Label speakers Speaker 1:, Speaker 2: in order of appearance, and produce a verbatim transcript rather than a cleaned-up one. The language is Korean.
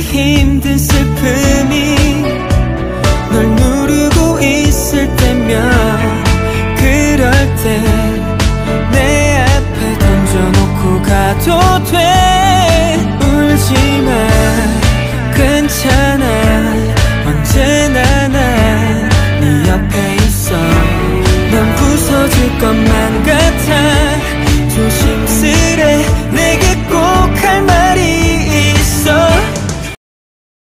Speaker 1: 힘든 슬픔이 널 누르고 있을 때면 그럴 때 내 앞에 던져놓고 가도 돼. 울지마